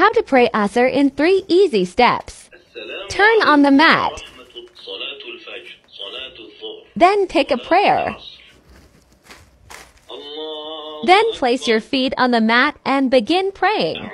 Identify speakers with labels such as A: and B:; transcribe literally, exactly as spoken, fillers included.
A: how to pray Asr in three easy steps. Turn on the mat. Then pick a prayer. Then place your feet on the mat and begin praying.